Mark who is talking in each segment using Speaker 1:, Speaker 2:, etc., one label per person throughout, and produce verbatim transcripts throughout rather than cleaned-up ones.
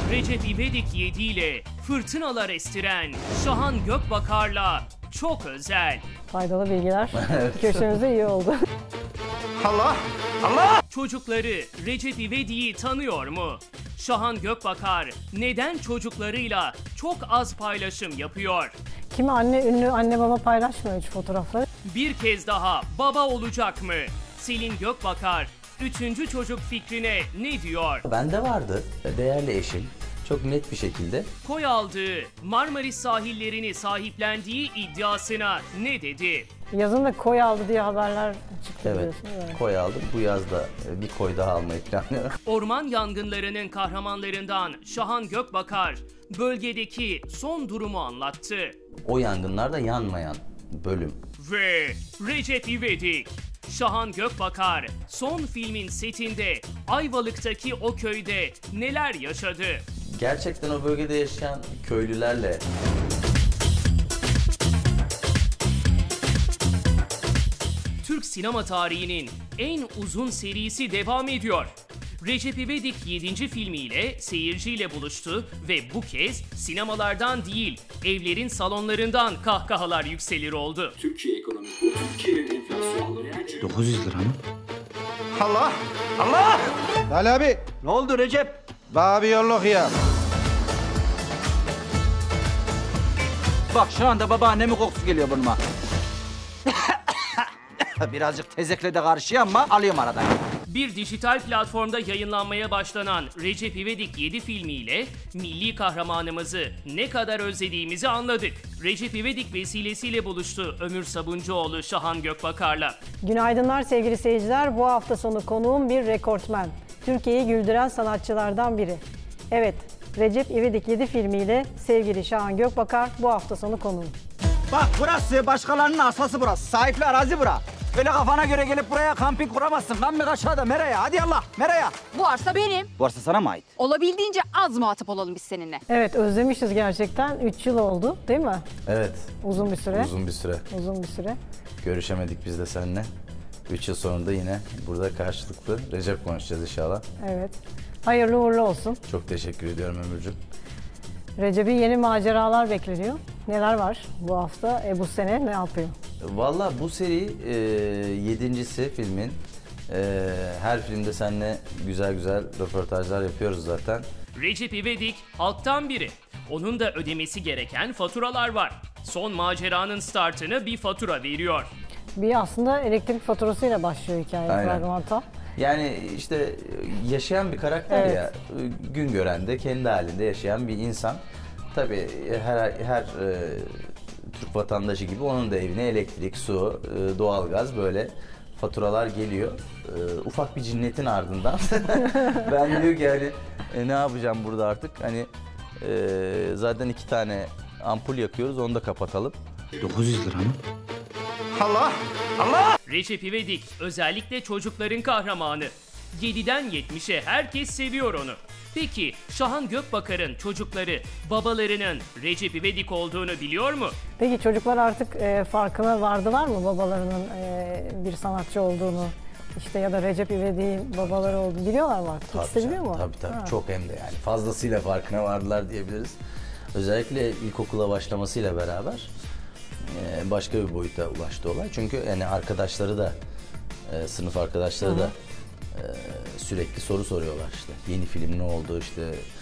Speaker 1: Recep İvedik yedi ile fırtınalar estiren Şahan Gökbakar'la çok özel.
Speaker 2: Faydalı bilgiler köşemizde iyi oldu.
Speaker 3: Allah! Allah!
Speaker 1: Çocukları Recep İvedik'i tanıyor mu? Şahan Gökbakar neden çocuklarıyla çok az paylaşım yapıyor?
Speaker 2: Kimi anne ünlü anne baba paylaşmıyor hiç fotoğrafları.
Speaker 1: Bir kez daha baba olacak mı? Selin Gökbakar üçüncü çocuk fikrine ne diyor?
Speaker 4: Bende vardı değerli eşim. Çok net bir şekilde.
Speaker 1: Koy aldığı Marmaris sahillerini sahiplendiği iddiasına ne dedi?
Speaker 2: Yazın da koy aldı diye haberler çıktı
Speaker 4: Evet,
Speaker 2: biliyorsun. Evet.
Speaker 4: koy aldım. Bu yazda bir koy daha almayı planlıyorum.
Speaker 1: Orman yangınlarının kahramanlarından Şahan Gökbakar bölgedeki son durumu anlattı.
Speaker 4: O yangınlarda yanmayan bölüm.
Speaker 1: Ve Recep İvedik, Şahan Gökbakar son filmin setinde Ayvalık'taki o köyde neler yaşadı?
Speaker 4: Gerçekten o bölgede yaşayan köylülerle
Speaker 1: Türk sinema tarihinin en uzun serisi devam ediyor. Recep İvedik yedinci filmiyle seyirciyle buluştu ve bu kez sinemalardan değil, evlerin salonlarından kahkahalar yükselir oldu.
Speaker 5: Türkiye ekonomisi, Türkiye'nin enflasyonları...
Speaker 3: dokuz yüz lira mı? Allah! Allah! Ali abi! Ne oldu Recep? Bana bir yolluk ya.
Speaker 6: Bak şu anda babaannemin kokusu geliyor burnuma. Birazcık tezekle de karşıya ama alıyorum aradan.
Speaker 1: Bir dijital platformda yayınlanmaya başlanan Recep İvedik yedi filmiyle milli kahramanımızı ne kadar özlediğimizi anladık. Recep İvedik vesilesiyle buluştu Ömür Sabuncuoğlu Şahan Gökbakar'la.
Speaker 2: Günaydınlar sevgili seyirciler. Bu hafta sonu konuğum bir rekortmen. Türkiye'yi güldüren sanatçılardan biri. Evet, Recep İvedik yedi filmiyle sevgili Şahan Gökbakar bu hafta sonu konuğum.
Speaker 6: Bak burası başkalarının arsası burası. Sahipli arazi bura. Öyle kafana göre gelip buraya kamping kuramazsın. Kamping aşağıda Mera'ya. Hadi Allah Mera'ya.
Speaker 7: Bu arsa benim.
Speaker 6: Bu arsa sana mı ait?
Speaker 7: Olabildiğince az muhatap olalım biz seninle.
Speaker 2: Evet, özlemişiz gerçekten. üç yıl oldu değil mi?
Speaker 4: evet
Speaker 2: Uzun bir süre.
Speaker 4: uzun bir süre
Speaker 2: Uzun bir süre.
Speaker 4: görüşemedik biz de seninle. üç yıl sonra da yine burada karşılıklı Recep konuşacağız inşallah.
Speaker 2: Evet. Hayırlı uğurlu olsun.
Speaker 4: Çok teşekkür ediyorum Ömürcüğüm.
Speaker 2: Recep'i yeni maceralar bekleniyor. Neler var bu hafta? E, bu sene ne yapıyor?
Speaker 4: Valla bu seri e, yedincisi filmin. E, her filmde seninle güzel güzel röportajlar yapıyoruz zaten.
Speaker 1: Recep İvedik halktan biri. Onun da ödemesi gereken faturalar var. Son maceranın startını bir fatura veriyor.
Speaker 2: Bir aslında elektrik faturasıyla başlıyor hikaye fragmanta.
Speaker 4: Yani işte yaşayan bir karakter
Speaker 2: Evet.
Speaker 4: ya, gün gören de kendi halinde yaşayan bir insan. Tabii her her e, Türk vatandaşı gibi onun da evine elektrik, su, e, doğalgaz böyle faturalar geliyor. E, ufak bir cinnetin ardından ben diyor ki hani e, ne yapacağım burada artık hani e, zaten iki tane ampul yakıyoruz onu da kapatalım.
Speaker 3: dokuz yüz lira mı? Allah! Allah!
Speaker 1: Recep İvedik özellikle çocukların kahramanı. yediden yetmişe herkes seviyor onu. Peki Şahan Gökbakar'ın çocukları babalarının Recep İvedik olduğunu biliyor mu?
Speaker 2: Peki çocuklar artık e, farkına vardılar mı babalarının e, bir sanatçı olduğunu? İşte ya da Recep İvedik'in babaları olduğunu biliyorlar mı artık? İkisi de biliyor mu?
Speaker 4: Tabii tabii
Speaker 2: Ha.
Speaker 4: çok hem de yani fazlasıyla farkına vardılar diyebiliriz. Özellikle ilkokula başlamasıyla beraber e, başka bir boyuta ulaştı olay. Çünkü yani arkadaşları da e, sınıf arkadaşları
Speaker 2: Hı hı.
Speaker 4: da e, sürekli soru soruyorlar işte. Yeni film ne oldu işte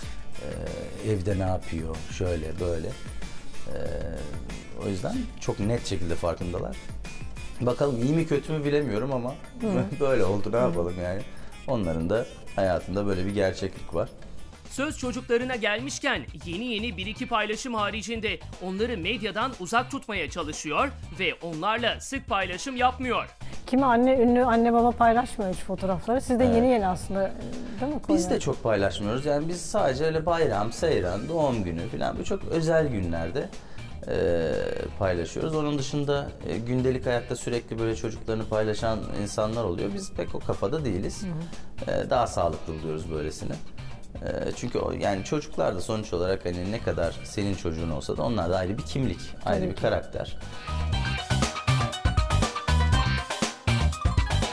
Speaker 4: e, evde ne yapıyor şöyle böyle. E, o yüzden çok net şekilde farkındalar. Bakalım iyi mi kötü mü bilemiyorum ama böyle oldu ne yapalım yani. Onların da hayatında böyle bir gerçeklik var.
Speaker 1: Söz çocuklarına gelmişken yeni yeni bir iki paylaşım haricinde onları medyadan uzak tutmaya çalışıyor ve onlarla sık paylaşım yapmıyor.
Speaker 2: Kimi anne ünlü anne baba paylaşmıyor hiç fotoğrafları. Siz de
Speaker 4: Evet.
Speaker 2: yeni yeni aslında değil mi?
Speaker 4: Biz
Speaker 2: Konya?
Speaker 4: de çok paylaşmıyoruz. Yani biz sadece öyle bayram, seyran, doğum günü falan bu çok özel günlerde e, paylaşıyoruz. Onun dışında e, gündelik hayatta sürekli böyle çocuklarını paylaşan insanlar oluyor. Biz pek o kafada değiliz. Hı hı. E, daha sağlıklı buluyoruz böylesini. E, çünkü o, yani çocuklar da sonuç olarak hani ne kadar senin çocuğun olsa da onlar da ayrı bir kimlik, ayrı
Speaker 2: Tabii
Speaker 4: bir
Speaker 2: ki.
Speaker 4: karakter.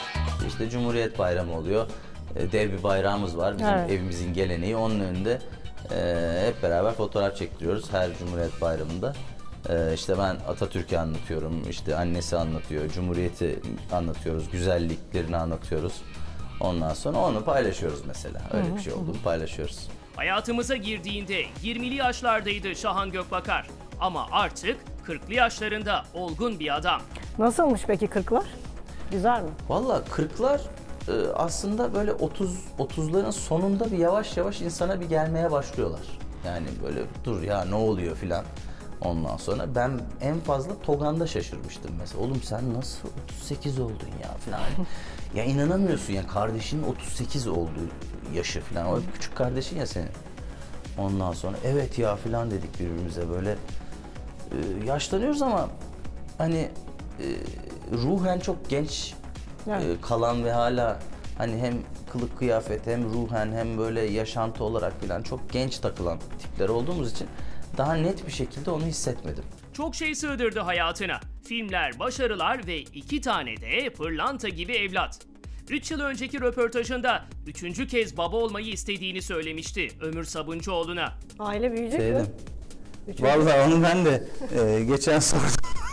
Speaker 4: İşte Cumhuriyet Bayramı oluyor. E, Dev bir bayrağımız var. Bizim
Speaker 2: Evet.
Speaker 4: evimizin geleneği. Onun önünde Ee, hep beraber fotoğraf çektiriyoruz her Cumhuriyet Bayramı'nda. Ee, işte ben Atatürk'ü anlatıyorum, işte annesi anlatıyor, Cumhuriyet'i anlatıyoruz, güzelliklerini anlatıyoruz. Ondan sonra onu paylaşıyoruz mesela. Öyle bir şey olduğunu paylaşıyoruz.
Speaker 1: Hayatımıza girdiğinde yirmili yaşlardaydı Şahan Gökbakar. Ama artık kırklı yaşlarında olgun bir adam.
Speaker 2: Nasılmış peki kırklar? Güzel mi?
Speaker 4: Valla kırklar e, aslında böyle otuz otuzların sonunda bir yavaş yavaş insana bir gelmeye başlıyorlar. Yani böyle dur ya ne oluyor filan. Ondan sonra ben en fazla Togan'da şaşırmıştım mesela. Oğlum sen nasıl otuz sekiz oldun ya filan. Ya inanamıyorsun ya, kardeşinin otuz sekiz olduğu yaşı filan. O küçük kardeşin ya senin. Ondan sonra evet ya filan dedik birbirimize böyle. Ee, yaşlanıyoruz ama hani e, ruhen çok genç
Speaker 2: Evet.
Speaker 4: e, kalan ve hala hani hem kılık kıyafet hem ruhen hem böyle yaşantı olarak filan çok genç takılan tipler olduğumuz için daha net bir şekilde onu hissetmedim.
Speaker 1: Çok şey sığdırdı hayatına. Filmler, başarılar ve iki tane de pırlanta gibi evlat. Üç yıl önceki röportajında üçüncü kez baba olmayı istediğini söylemişti Ömür Sabuncuoğlu'na.
Speaker 2: Aile büyüyecek mi?
Speaker 4: Şeydim.
Speaker 2: Üçüncü.
Speaker 4: Vallahi onu ben de e, geçen sordum.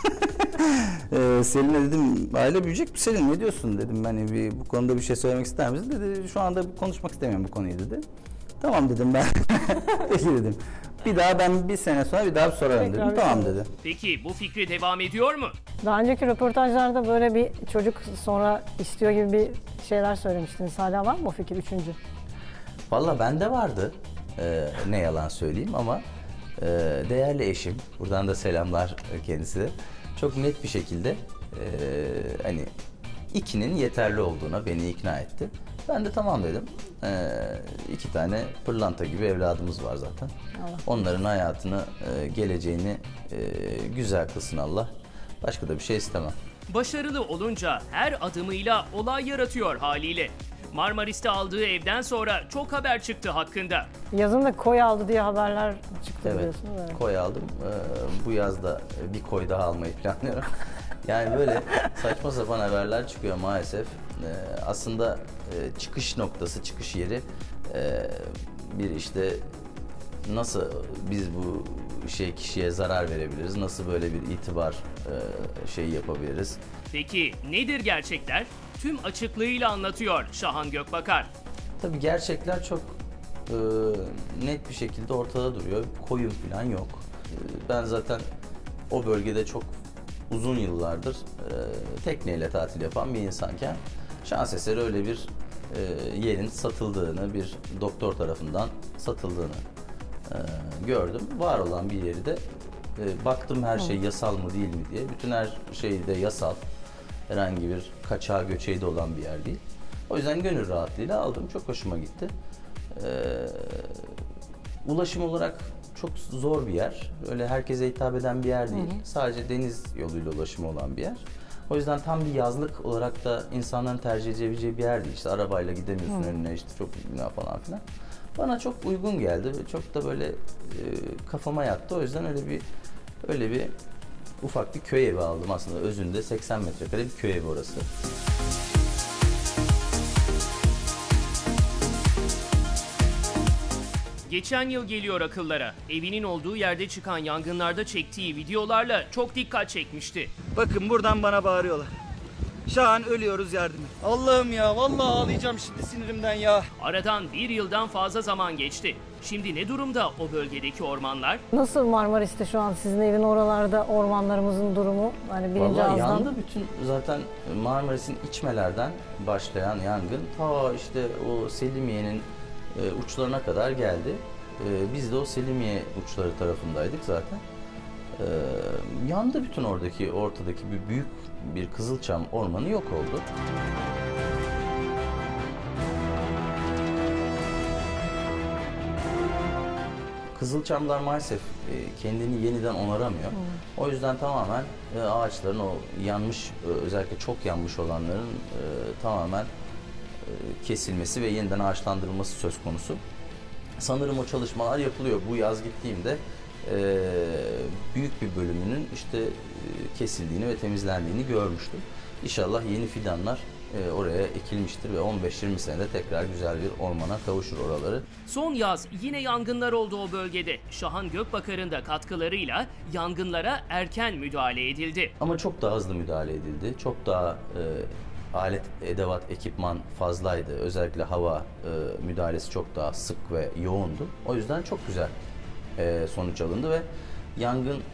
Speaker 4: e, Selin'e dedim aile büyüyecek mi Selin, ne diyorsun dedim, hani bir, bu konuda bir şey söylemek ister misin dedi, şu anda konuşmak istemiyorum bu konuyu dedi. Tamam dedim ben. Peki dedim. Bir daha ben bir sene sonra bir daha bir sorarım
Speaker 2: Tekrar
Speaker 4: dedim.
Speaker 2: bir
Speaker 4: Tamam
Speaker 2: sorarım.
Speaker 4: dedi.
Speaker 1: Peki bu fikri devam ediyor mu?
Speaker 2: Daha önceki röportajlarda böyle bir çocuk sonra istiyor gibi bir şeyler söylemiştiniz. Hala var mı o fikir üçüncü?
Speaker 4: Valla bende vardı. Ee, ne yalan söyleyeyim ama e, değerli eşim, buradan da selamlar kendisine. Çok net bir şekilde e, hani ikinin yeterli olduğuna beni ikna etti. Ben de tamam dedim. Ee, iki tane pırlanta gibi evladımız var zaten.
Speaker 2: Allah.
Speaker 4: Onların hayatını, e, geleceğini e, güzel kılsın Allah. Başka da bir şey istemem.
Speaker 1: Başarılı olunca her adımıyla olay yaratıyor haliyle. Marmaris'te aldığı evden sonra çok haber çıktı hakkında.
Speaker 2: Yazın da koy aldı diye haberler çıktı
Speaker 4: Evet,
Speaker 2: biliyorsunuz. Evet.
Speaker 4: koy aldım. Ee, bu yaz da bir koy daha almayı planlıyorum. Yani böyle saçma sapan haberler çıkıyor maalesef. Ee, aslında e, çıkış noktası, çıkış yeri e, bir işte nasıl biz bu şey kişiye zarar verebiliriz, nasıl böyle bir itibar e, şeyi yapabiliriz.
Speaker 1: Peki nedir gerçekler? Tüm açıklığıyla anlatıyor Şahan Gökbakar.
Speaker 4: Tabii gerçekler çok e, net bir şekilde ortada duruyor. Koyun falan yok. E, ben zaten o bölgede çok uzun yıllardır e, tekneyle tatil yapan bir insanken şans eseri öyle bir e, yerin satıldığını, bir doktor tarafından satıldığını e, gördüm. Var olan bir yeri de e, baktım her şey yasal mı değil mi diye. Bütün her şey de yasal. Herhangi bir kaçağı göçeği de olan bir yer değil. O yüzden gönül rahatlığıyla aldım. Çok hoşuma gitti. Ee, ulaşım olarak çok zor bir yer. Öyle herkese hitap eden bir yer değil. Hı hı. Sadece deniz yoluyla ulaşımı olan bir yer. O yüzden tam bir yazlık olarak da insanların tercih edebileceği bir yer değil. İşte arabayla gidemiyorsun hı. önüne işte çok bina falan filan. Bana çok uygun geldi. Çok da böyle e, kafama yattı. O yüzden öyle bir öyle bir ufak bir köy evi aldım aslında. Özünde seksen metrekare bir köy evi orası.
Speaker 1: Geçen yıl geliyor akıllara. Evinin olduğu yerde çıkan yangınlarda çektiği videolarla çok dikkat çekmişti.
Speaker 6: Bakın buradan bana bağırıyorlar. Şahan ölüyoruz, yardım et. Allah'ım ya, vallahi ağlayacağım şimdi sinirimden ya.
Speaker 1: Aradan bir yıldan fazla zaman geçti. Şimdi ne durumda o bölgedeki ormanlar?
Speaker 2: Nasıl Marmaris'te şu an sizin evin oralarda ormanlarımızın durumu? Hani birinci
Speaker 4: Vallahi
Speaker 2: ağızdan.
Speaker 4: yandı bütün, zaten Marmaris'in içmelerden başlayan yangın ta işte o Selimiye'nin e, uçlarına kadar geldi. E, biz de o Selimiye uçları tarafındaydık zaten. E, yandı bütün oradaki, ortadaki bir büyük bir Kızılçam ormanı yok oldu. Kızılçamlar maalesef kendini yeniden onaramıyor. Hmm. O yüzden tamamen ağaçların o yanmış, özellikle çok yanmış olanların tamamen kesilmesi ve yeniden ağaçlandırılması söz konusu. Sanırım o çalışmalar yapılıyor. Bu yaz gittiğimde büyük bir bölümünün işte kesildiğini ve temizlendiğini görmüştüm. İnşallah yeni fidanlar e, oraya ekilmiştir ve on beş yirmi senede tekrar güzel bir ormana kavuşur oraları.
Speaker 1: Son yaz yine yangınlar oldu o bölgede. Şahan Gökbakar'ın da katkılarıyla yangınlara erken müdahale edildi.
Speaker 4: Ama çok daha hızlı müdahale edildi. Çok daha e, alet, edevat, ekipman fazlaydı. Özellikle hava e, müdahalesi çok daha sık ve yoğundu. O yüzden çok güzel e, sonuç alındı ve yangın e,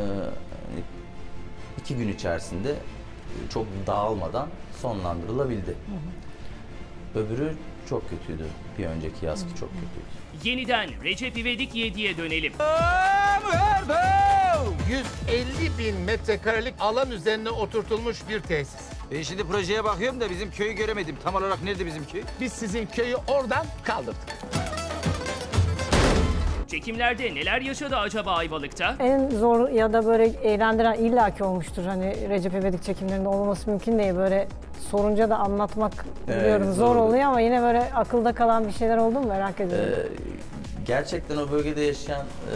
Speaker 4: iki gün içerisinde çok dağılmadan sonlandırılabildi. Hı hı. Öbürü çok kötüydü. Bir önceki yazki çok kötüydü.
Speaker 1: Yeniden Recep İvedik yediye dönelim.
Speaker 8: yüz elli bin metrekarelik alan üzerine oturtulmuş bir tesis.
Speaker 6: Ben şimdi projeye bakıyorum da bizim köyü göremedim. Tam olarak nerede bizim köy?
Speaker 8: Biz sizin köyü oradan kaldırdık.
Speaker 1: Çekimlerde neler yaşadı acaba Ayvalık'ta?
Speaker 2: En zor ya da böyle eğlendiren illaki olmuştur. Hani Recep İvedik çekimlerinde olmaması mümkün değil. Böyle sorunca da anlatmak biliyorum
Speaker 4: Evet,
Speaker 2: zor
Speaker 4: zordu.
Speaker 2: oluyor ama yine böyle akılda kalan bir şeyler oldu mu merak ediyorum.
Speaker 4: Ee, gerçekten o bölgede yaşayan e,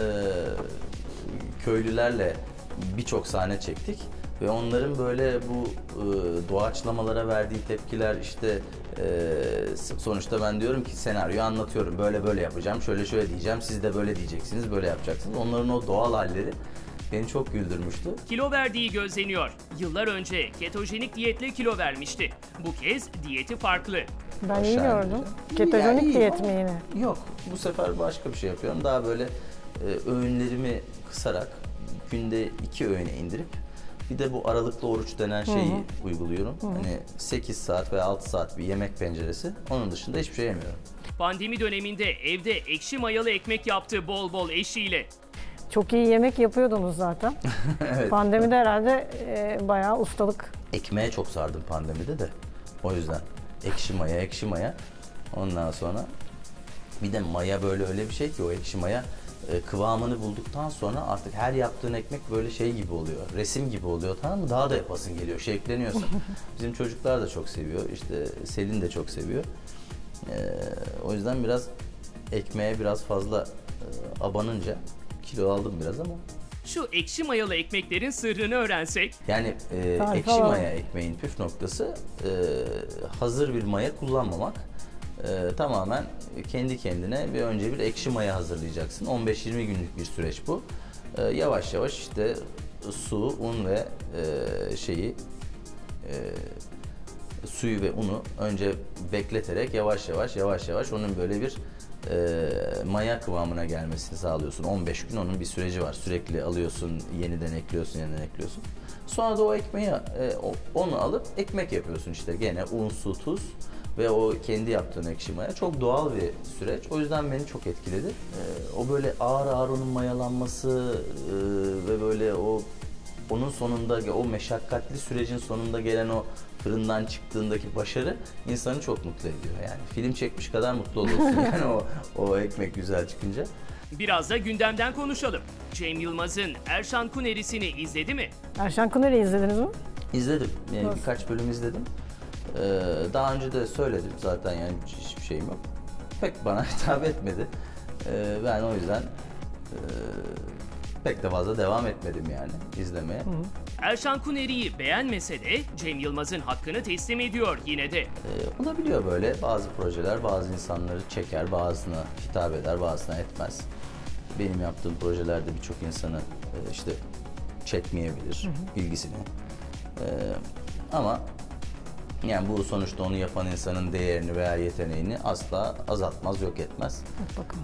Speaker 4: köylülerle birçok sahne çektik ve onların böyle bu e, doğaçlamalara verdiği tepkiler işte e, sonuçta ben diyorum ki senaryoyu anlatıyorum, böyle böyle yapacağım, şöyle şöyle diyeceğim, siz de böyle diyeceksiniz, böyle yapacaksınız. Onların o doğal halleri beni çok güldürmüştü.
Speaker 1: Kilo verdiği gözleniyor. Yıllar önce ketojenik diyetle kilo vermişti. Bu kez diyeti farklı.
Speaker 2: Ben iyi
Speaker 4: Aşağı
Speaker 2: gördüm.
Speaker 4: ineceğim.
Speaker 2: Ketojenik
Speaker 4: Yani iyi
Speaker 2: diyet
Speaker 4: ama-
Speaker 2: mi yine?
Speaker 4: Yok, bu sefer başka bir şey yapıyorum. Daha böyle e, öğünlerimi kısarak günde iki öğüne indirip bir de bu aralıklı oruç denen şeyi uyguluyorum. Hani sekiz saat veya altı saat bir yemek penceresi. Onun dışında hiçbir şey yemiyorum.
Speaker 1: Pandemi döneminde evde ekşi mayalı ekmek yaptı bol bol eşiyle.
Speaker 2: Çok iyi yemek yapıyordunuz zaten.
Speaker 4: Evet.
Speaker 2: Pandemide herhalde e, bayağı ustalık.
Speaker 4: Ekmeğe çok sardım pandemide de. O yüzden ekşi maya, ekşi maya. Ondan sonra bir de maya böyle öyle bir şey ki o ekşi maya e, kıvamını bulduktan sonra artık her yaptığın ekmek böyle şey gibi oluyor. Resim gibi oluyor, tamam mı? Daha da yapasın geliyor, şevkleniyorsun. Bizim çocuklar da çok seviyor. İşte Selin de çok seviyor. E, o yüzden biraz ekmeğe biraz fazla e, abanınca kilo aldım biraz ama.
Speaker 1: Şu ekşi mayalı ekmeklerin sırrını öğrensek.
Speaker 4: Yani e,
Speaker 2: Tarifi
Speaker 4: ekşi
Speaker 2: alalım.
Speaker 4: maya ekmeğin püf noktası e, hazır bir maya kullanmamak. E, tamamen kendi kendine bir önce bir ekşi maya hazırlayacaksın. on beş yirmi günlük bir süreç bu. E, yavaş yavaş işte su, un ve e, şeyi e, suyu ve unu önce bekleterek yavaş yavaş yavaş yavaş onun böyle bir e, maya kıvamına gelmesini sağlıyorsun. on beş gün onun bir süreci var. Sürekli alıyorsun, yeniden ekliyorsun, yeniden ekliyorsun. Sonra da o ekmeği, e, o, onu alıp ekmek yapıyorsun işte gene un, su, tuz ve o kendi yaptığın ekşi maya. Çok doğal bir süreç. O yüzden beni çok etkiledi. E, o böyle ağır ağır onun mayalanması e, ve böyle o onun sonunda o meşakkatli sürecin sonunda gelen o fırından çıktığındaki başarı insanı çok mutlu ediyor. Yani film çekmiş kadar mutlu oluyorsun yani o o ekmek güzel çıkınca.
Speaker 1: Biraz da gündemden konuşalım. Cem Yılmaz'ın Erşan Kuneri'sini izledi mi?
Speaker 2: Erşan Kuneri'yi izlediniz mi?
Speaker 4: İzledim. Yani
Speaker 2: Nasıl?
Speaker 4: birkaç bölüm izledim. Ee, daha önce de söyledim zaten yani hiçbir şeyim yok. Pek bana hitap etmedi. Ee, ben o yüzden e, pek de fazla devam etmedim yani izlemeye. Hı hı.
Speaker 1: Erşan Kuneri'yi beğenmese de Cem Yılmaz'ın hakkını teslim ediyor yine de.
Speaker 4: Ee, olabiliyor böyle bazı projeler bazı insanları çeker, bazısına hitap eder, bazısına etmez. Benim yaptığım projelerde birçok insanı e, işte çekmeyebilir hı hı. ilgisini. Ee, ama yani bu sonuçta onu yapan insanın değerini veya yeteneğini asla azaltmaz, yok etmez.
Speaker 2: Bak bakalım.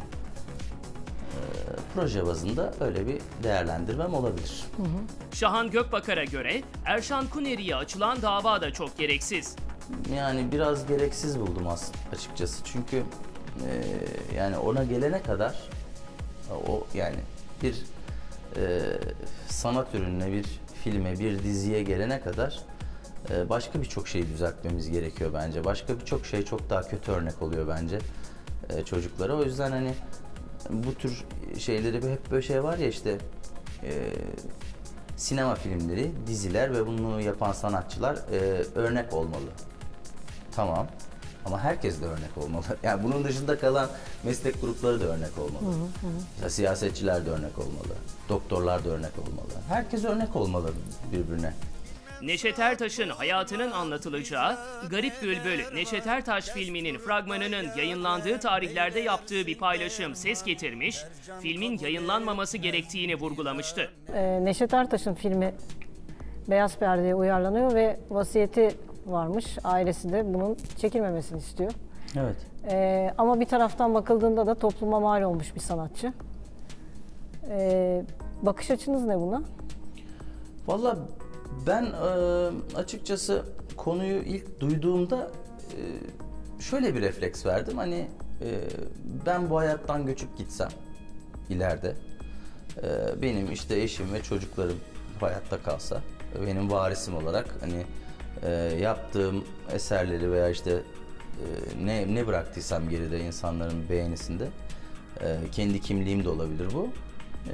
Speaker 4: Proje bazında öyle bir değerlendirmem olabilir.
Speaker 2: Hı hı.
Speaker 1: Şahan Gökbakar'a göre Erşan Kuneri'ye açılan dava da çok gereksiz.
Speaker 4: Yani biraz gereksiz buldum aslında açıkçası. Çünkü e, yani ona gelene kadar o yani bir e, sanat ürününe, bir filme, bir diziye gelene kadar e, başka birçok şeyi düzeltmemiz gerekiyor bence. Başka birçok şey çok daha kötü örnek oluyor bence e, çocuklara. O yüzden hani bu tür şeyleri hep böyle şey var ya işte e, sinema filmleri, diziler ve bunu yapan sanatçılar e, örnek olmalı. Tamam. Ama herkes de örnek olmalı. Yani bunun dışında kalan meslek grupları da örnek olmalı. Hı hı. Siyasetçiler de örnek olmalı. Doktorlar da örnek olmalı. Herkes örnek olmalı birbirine.
Speaker 1: Neşet Ertaş'ın hayatının anlatılacağı, Garip Bülbül Neşet Ertaş filminin fragmanının yayınlandığı tarihlerde yaptığı bir paylaşım ses getirmiş, filmin yayınlanmaması gerektiğini vurgulamıştı.
Speaker 2: Ee, Neşet Ertaş'ın filmi Beyaz Perde'ye uyarlanıyor ve vasiyeti varmış. Ailesi de bunun çekilmemesini istiyor.
Speaker 4: Evet.
Speaker 2: Ee, ama bir taraftan bakıldığında da topluma mal olmuş bir sanatçı. Ee, bakış açınız ne buna?
Speaker 4: Vallahi ben e, açıkçası konuyu ilk duyduğumda e, şöyle bir refleks verdim. Hani e, ben bu hayattan göçüp gitsem ileride e, benim işte eşim ve çocuklarım hayatta kalsa, benim varisim olarak hani e, yaptığım eserleri veya işte e, ne ne bıraktıysam geride insanların beğenisinde e, kendi kimliğim de olabilir bu. E,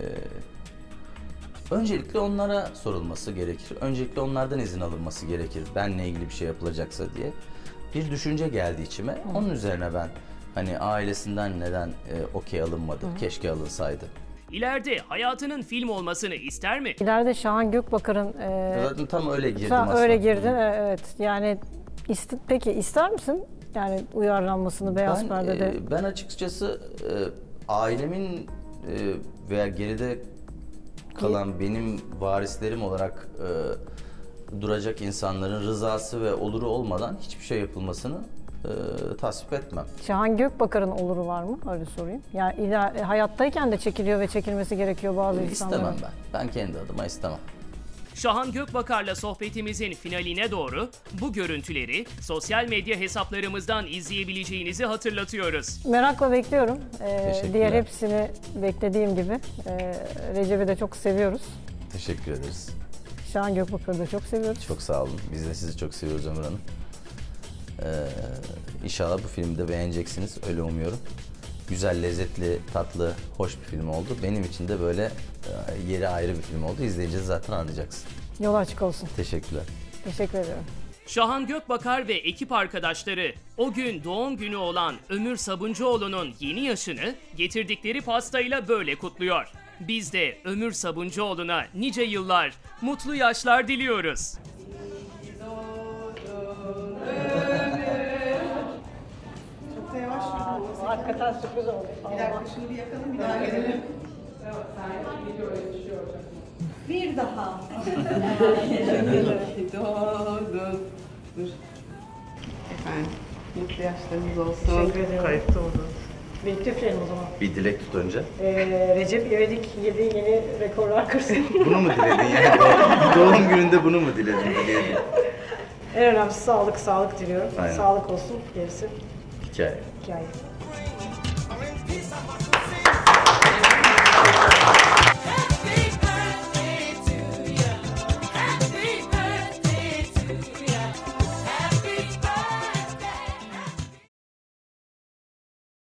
Speaker 4: öncelikle onlara sorulması gerekir. Öncelikle onlardan izin alınması gerekir. Benle ilgili bir şey yapılacaksa diye bir düşünce geldi içime. Hı. Onun üzerine ben hani ailesinden neden e, okey alınmadı, Hı. keşke alınsaydı.
Speaker 1: İleride hayatının film olmasını ister mi?
Speaker 2: İleride Şahan Gökbakar'ın... E,
Speaker 4: Zaten tam öyle girdim
Speaker 2: tam
Speaker 4: aslında.
Speaker 2: Öyle girdin, evet. Yani ist- peki ister misin? Yani uyarlanmasını Beyaz
Speaker 4: ben,
Speaker 2: Perde'de.
Speaker 4: E, ben açıkçası e, ailemin e, veya geride kalan benim varislerim olarak e, duracak insanların rızası ve oluru olmadan hiçbir şey yapılmasını e, tasvip etmem.
Speaker 2: Şahan Gökbakar'ın oluru var mı? Öyle sorayım. Yani iler, hayattayken de çekiliyor ve çekilmesi gerekiyor bazı insanların.
Speaker 4: İstemem ben. Ben kendi adıma istemem.
Speaker 1: Şahan Gökbakar'la sohbetimizin finaline doğru bu görüntüleri sosyal medya hesaplarımızdan izleyebileceğinizi hatırlatıyoruz.
Speaker 2: Merakla bekliyorum. Ee, diğer hepsini beklediğim gibi. Ee, Recep'i de çok seviyoruz.
Speaker 4: Teşekkür ederiz.
Speaker 2: Şahan Gökbakar'ı da çok seviyoruz.
Speaker 4: Çok sağ olun. Biz de sizi çok seviyoruz Ömür Hanım. Ee, inşallah bu filmi de beğeneceksiniz. Öyle umuyorum. Güzel, lezzetli, tatlı, hoş bir film oldu. Benim için de böyle e, yeri ayrı bir film oldu. İzleyince zaten anlayacaksın.
Speaker 2: Yol açık olsun.
Speaker 4: Teşekkürler.
Speaker 2: Teşekkür ediyorum.
Speaker 1: Şahan Gökbakar ve ekip arkadaşları o gün doğum günü olan Ömür Sabuncuoğlu'nun yeni yaşını getirdikleri pastayla böyle kutluyor. Biz de Ömür Sabuncuoğlu'na nice yıllar, mutlu yaşlar diliyoruz.
Speaker 2: Hakikaten sürpriz oldu.
Speaker 9: Bir dakika şunu bir yakalım, bir daha gelelim. Bir daha. Doğdun. Dur. Efendim, mutlu yaşlarınız olsun.
Speaker 2: Teşekkür ederim.
Speaker 9: Kayıtta olun.
Speaker 2: Birlikte üfleyelim o zaman.
Speaker 4: Bir dilek tut önce.
Speaker 2: Ee, Recep İvedik yediği yeni rekorlar kırsın.
Speaker 4: Bunu mu diledin yani? Doğum gününde bunu mu diledin? diledin?
Speaker 2: En önemlisi sağlık, sağlık diliyorum.
Speaker 4: Aynen.
Speaker 2: Sağlık olsun, gerisi
Speaker 4: Hikaye.
Speaker 2: hikaye.